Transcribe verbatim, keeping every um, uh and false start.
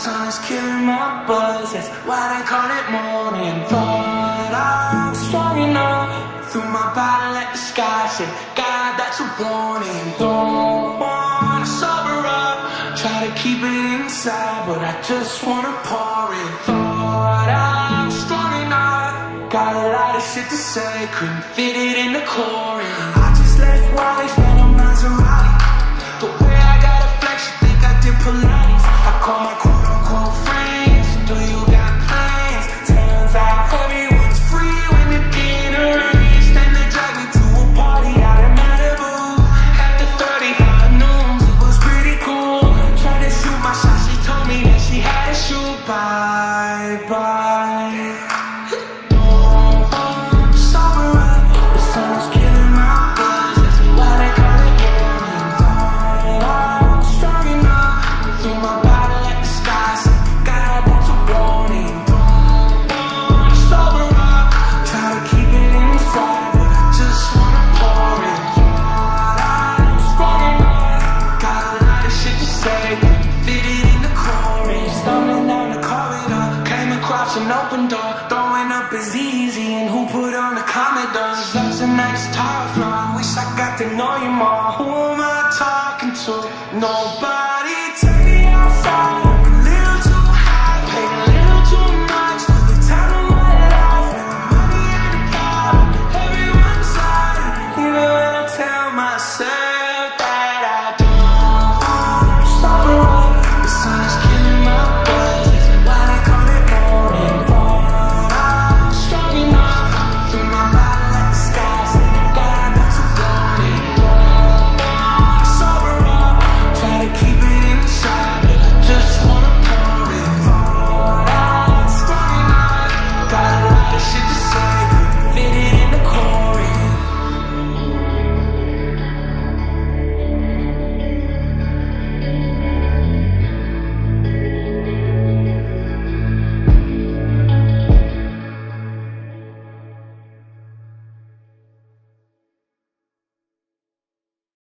sun is killing my buzz, that's why they call it morning. Thought I'm strong enough, threw my body at the sky, said, God, that's a warning. Don't wanna sober up, try to keep it inside, but I just wanna pour it. Thought I'm strong enough, got a lot of shit to say, couldn't fit it in the chorus. I just left Wally's, man, I'm Maserati. The way I got a flex, you think I did Pilates. I call my quote-unquote friends, do you got plans? Turns out everyone's free when the dinner is. Then they drag me to a party out in Malibu. After thirty-five noons, it was pretty cool. Tried to shoot my shot, she told me that she had to shoot. Bye-bye. Don't want to sober up, the sun is killing my buzz, that's why they call it morning. Thought I'm strong enough, threw my bottle at the sky, said, God, that's a warning. Don't want to sober up, try to keep it inside, but I just wanna pour it. Thought I'm strong enough, got a lot of shit to say, couldn't fit it in the chorus. Stumbling down the corridor, came across an open door. Throwing up is easy, and who put on the Commodore? That's a nice tile floor, I wish I got to know you more. Who am I talking to? Nobody.